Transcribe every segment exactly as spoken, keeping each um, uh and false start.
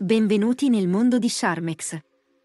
Benvenuti nel mondo di Charmex.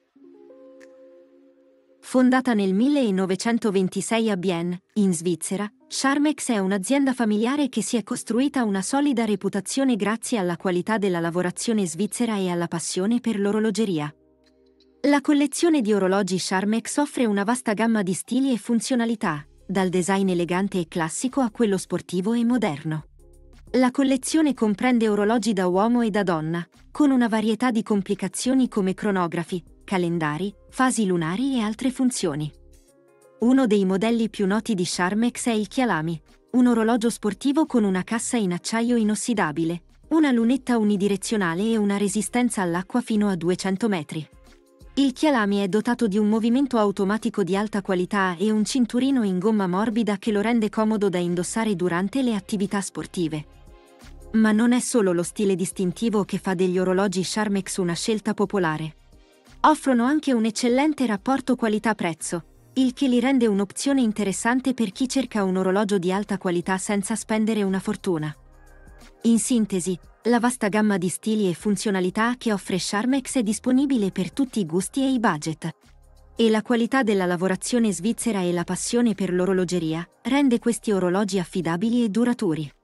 Fondata nel millenovecentoventisei a Bienne, in Svizzera, Charmex è un'azienda familiare che si è costruita una solida reputazione grazie alla qualità della lavorazione svizzera e alla passione per l'orologeria. La collezione di orologi Charmex offre una vasta gamma di stili e funzionalità, dal design elegante e classico a quello sportivo e moderno. La collezione comprende orologi da uomo e da donna, con una varietà di complicazioni come cronografi, calendari, fasi lunari e altre funzioni. Uno dei modelli più noti di Charmex è il Kyalami, un orologio sportivo con una cassa in acciaio inossidabile, una lunetta unidirezionale e una resistenza all'acqua fino a duecento metri. Il Kyalami è dotato di un movimento automatico di alta qualità e un cinturino in gomma morbida che lo rende comodo da indossare durante le attività sportive. Ma non è solo lo stile distintivo che fa degli orologi Charmex una scelta popolare. Offrono anche un eccellente rapporto qualità-prezzo, il che li rende un'opzione interessante per chi cerca un orologio di alta qualità senza spendere una fortuna. In sintesi, la vasta gamma di stili e funzionalità che offre Charmex è disponibile per tutti i gusti e i budget. E la qualità della lavorazione svizzera e la passione per l'orologeria rende questi orologi affidabili e duraturi.